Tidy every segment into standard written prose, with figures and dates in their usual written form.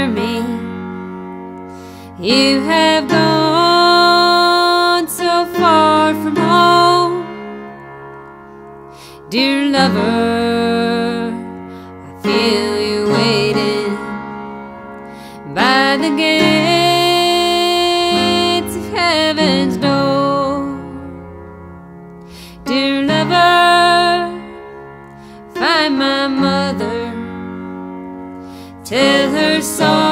hear me? You have gone so far from home. Dear lover, I feel you waiting by the gates of heaven's door. Dear lover, find my mother, tell her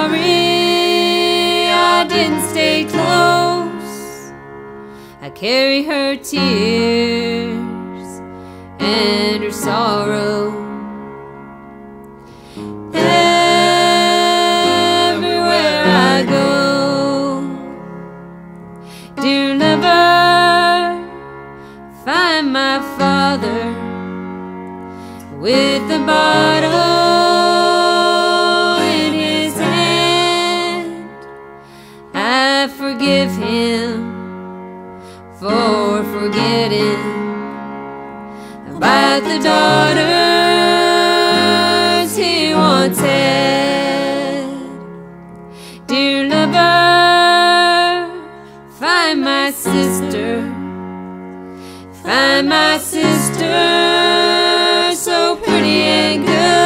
sorry I didn't stay close. I carry her tears and her sorrow everywhere I go. Dear lover, find my father with the bottle in his hand. I forgive him for forgetting about the daughters he once had. Dear lover, find my sister, find my sister, so pretty and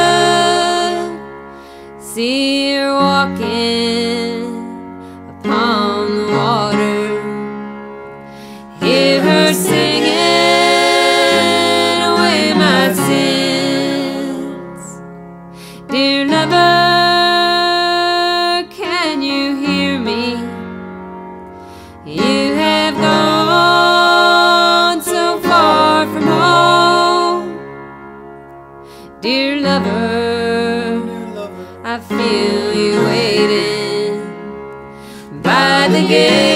good. See her walking upon the water, hear her singing away my sins. Dear lover, can you hear me? You have gone so far from home. Dear lover, I feel you waiting by the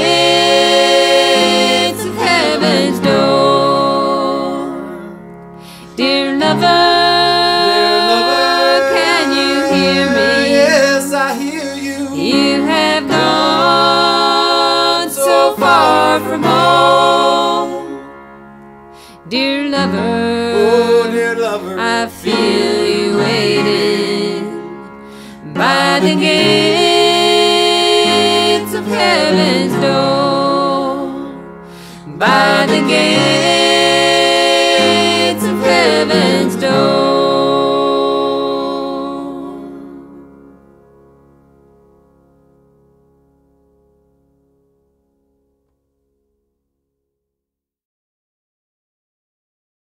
gates of heaven's door. Dear lover, can you hear me? Yes, I hear you. You have gone so far from home. Dear lover, Oh, dear lover, I feel you waiting by the gates of heaven's door, by the gates